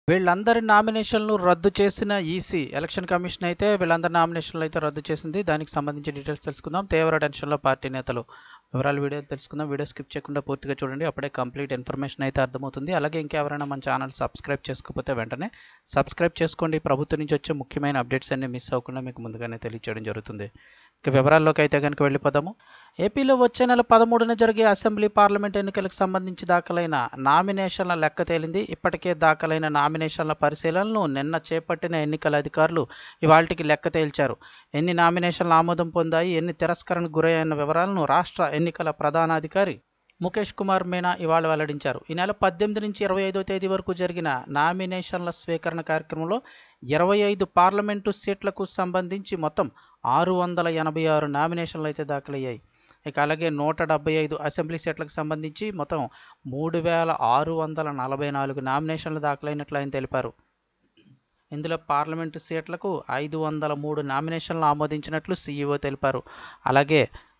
వీళ్ళందరి నామినేషన్లు రద్దు చేసిన ఈసీ ఎలక్షన్ కమిషన్ అయితే వీళ్ళందరి నామినేషన్లు అయితే రద్దు చేసింది. దానికి సంబంధించి డీటెయిల్స్ తెలుసుకుందాం. తీవ్ర టెన్షన్లో పార్టీ నేతలు. వివరాలు వీడియోలు తెలుసుకుందాం. వీడియో స్కిప్ చేయకుండా పూర్తిగా చూడండి, అప్పుడే కంప్లీట్ ఇన్ఫర్మేషన్ అయితే అర్థమవుతుంది. అలాగే ఇంకెవరైనా మన ఛానల్ సబ్స్క్రైబ్ చేసుకోకపోతే వెంటనే సబ్స్క్రైబ్ చేసుకోండి. ప్రభుత్వం నుంచి వచ్చే ముఖ్యమైన అప్డేట్స్ అన్ని మిస్ అవ్వకుండా మీకు ముందుగానే తెలియజేయడం జరుగుతుంది. ఇక వివరాల్లోకి అయితే కనుక వెళ్ళిపోదాము. ఏపీలో వచ్చే నెల 13న జరిగే అసెంబ్లీ పార్లమెంట్ ఎన్నికలకు సంబంధించి దాఖలైన నామినేషన్ల లెక్క తేలింది. ఇప్పటికే దాఖలైన నామినేషన్ల పరిశీలనను నిన్న చేపట్టిన ఎన్నికల అధికారులు ఇవాళ్టికి లెక్క తేల్చారు. ఎన్ని నామినేషన్లు ఆమోదం పొందాయి, ఎన్ని తిరస్కరణకు గురయ్యాయన్న వివరాలను రాష్ట్ర ఎన్నికల ప్రధానాధికారి ముఖేష్ కుమార్ మీనా ఇవాళ వెల్లడించారు. ఈ నెల 18 నుంచి 25వ తేదీ వరకు జరిగిన నామినేషన్ల స్వీకరణ కార్యక్రమంలో 25 పార్లమెంటు సీట్లకు సంబంధించి మొత్తం 686 నామినేషన్లు అయితే దాఖలయ్యాయి. ఇక అలాగే 175 అసెంబ్లీ సీట్లకు సంబంధించి మొత్తం 3644 నామినేషన్లు దాఖలైనట్లు ఆయన తెలిపారు. ఇందులో పార్లమెంటు సీట్లకు 503 నామినేషన్లు ఆమోదించినట్లు సీఈఓ తెలిపారు. అలాగే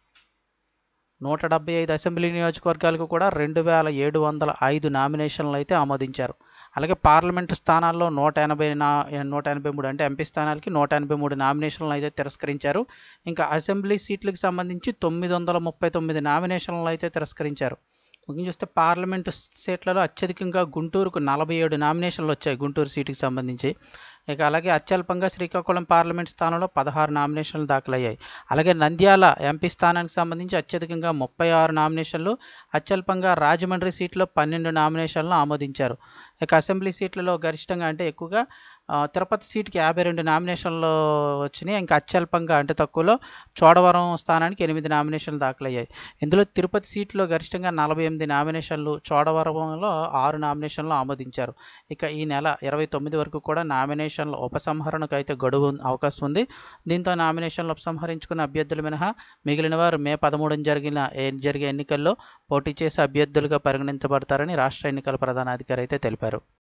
175 అసెంబ్లీ నియోజకవర్గాలకు కూడా 2705 నామినేషన్లు అయితే ఆమోదించారు. అలాగే పార్లమెంటు స్థానాల్లో 183 అంటే ఎంపీ స్థానాలకి 183 నామినేషన్లు అయితే తిరస్కరించారు. ఇంకా అసెంబ్లీ సీట్లకు సంబంధించి 939 నామినేషన్లు అయితే తిరస్కరించారు. ముఖ్యంగా చూస్తే పార్లమెంటు సీట్లలో అత్యధికంగా గుంటూరుకు 47 నామినేషన్లు వచ్చాయి, గుంటూరు సీటుకి సంబంధించి. ఇక అలాగే అత్యల్పంగా శ్రీకాకుళం పార్లమెంట్ స్థానంలో 16 నామినేషన్లు దాఖలయ్యాయి. అలాగే నంద్యాల ఎంపీ స్థానానికి సంబంధించి అత్యధికంగా 36 నామినేషన్లు, అత్యల్పంగా రాజమండ్రి సీట్లో 12 నామినేషన్లు ఆమోదించారు. ఇక అసెంబ్లీ సీట్లలో గరిష్టంగా అంటే ఎక్కువగా తిరుపతి సీటుకి 52 నామినేషన్లు వచ్చినాయి. ఇంకా అత్యల్పంగా అంటే తక్కువలో చోడవరం స్థానానికి 8 నామినేషన్లు దాఖలయ్యాయి. ఇందులో తిరుపతి సీట్లో గరిష్టంగా 48 నామినేషన్లు, చోడవరంలో 6 నామినేషన్లు ఆమోదించారు. ఇక ఈ నెల 29 వరకు కూడా నామినేషన్ల ఉపసంహరణకు అయితే గడువు అవకాశం ఉంది. దీంతో నామినేషన్లు ఉపసంహరించుకున్న అభ్యర్థులు మినహా మిగిలిన వారు మే 13న జరిగే ఎన్నికల్లో పోటీ చేసే అభ్యర్థులుగా పరిగణించబడతారని రాష్ట్ర ఎన్నికల ప్రధానాధికారి అయితే తెలిపారు.